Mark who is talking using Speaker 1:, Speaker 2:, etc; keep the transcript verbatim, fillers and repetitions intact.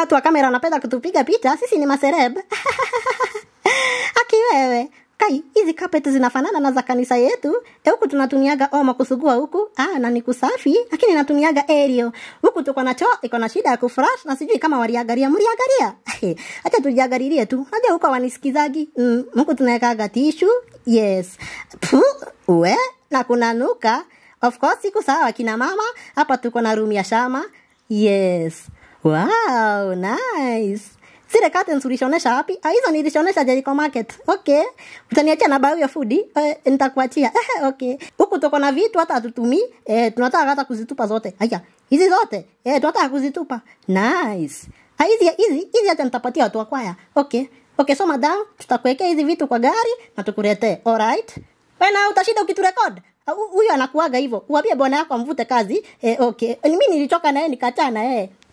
Speaker 1: watu wa kamera wanapenda kutupiga picha, sisi ni masereb. Aki wewe, kai, hizi carpet zinafanana na za kanisa yetu. E huku tunatumiaga omo kusugua huku, ah na ni kusafi, lakini natumiaga Ariel. Huku tuko na choo, iko na shida ya kufresh na sijui kama waliangalia, mliangalia. Acha tujiangalilie tu. Unajua huko wanisikizagi. Mm, huku tunawekaga tissue. Yes. Puh, we, na kuna nuka. Of course siku sawa kina mama. Hapa tuko na room ya shama. Yes. Wow, nice. Zile curtains ulishonesha wapi? Ah, hizo nilishonesha Jericho Market. Okay. Utaniachia namba ya foodi? Eh, nitakuachia. Okay. Huku tuko na vitu hata hatutumii. Eh, tunataka hata kuzitupa zote. Haya. Hizi zote. Eh, tunataka kuzitupa. Nice. Ah, hizi hizi hizi hata nitapatia watu wa kwaya. Okay. Okay, so madam, tutakuwekea hizi vitu kwa gari na tukuletee. Alright? Wewe utashinda ukiturecord? Huyu anakuaga hivyo. Uambie bwana yako amvute kazi. Eh, okay. Mimi nilichoka na yeye nikaachana na yeye.